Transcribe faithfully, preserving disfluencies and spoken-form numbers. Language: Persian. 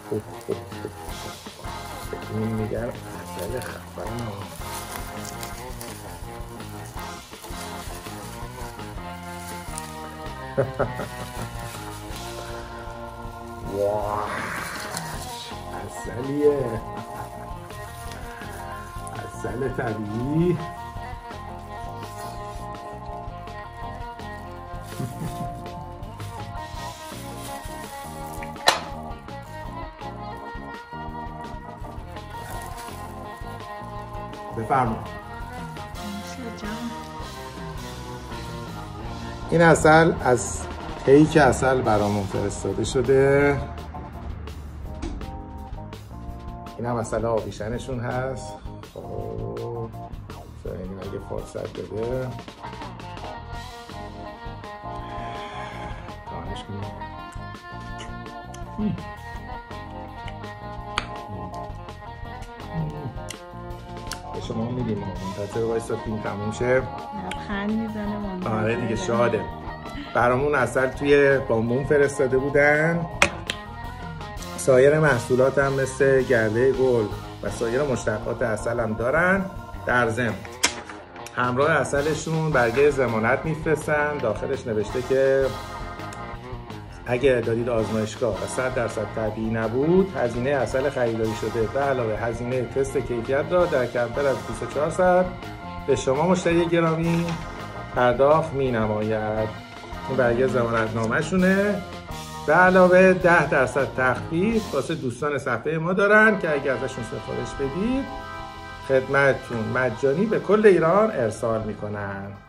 این میگن عسل خفن ها. واه عسلیه، عسل طبیعی. بفرما. این عسل از پیک عسل برامون فرستاده شده. این هم عسل آبیشنشون هست. خب این اگه فرصت بده تانش کنیم. به شما میدیم منتظر وایسا فیلم تموم شه. لبخند میزنه. آره دیگه شاده. برامون عسل توی بامبون فرستاده بودن. سایر محصولات هم مثل گرده گل و سایر مشتقات عسل هم دارن. در ضمن همراه عسلشون برگه ضمانت میفرستن، داخلش نوشته که اگه دارید آزمایشگاه و صد درصد طبیعی نبود، هزینه عسل خریداری شده به علاوه هزینه تست کیفیت را در کمتر از بیست و چهار ساعت به شما مشتری گرامی پرداخت می نماید. این برگه ضمانتنامه شونه. به علاوه ده درصد تخفیف واسه دوستان صفحه ما دارن که اگه ازشون سفارش بدید خدمتتون مجانی به کل ایران ارسال میکنن.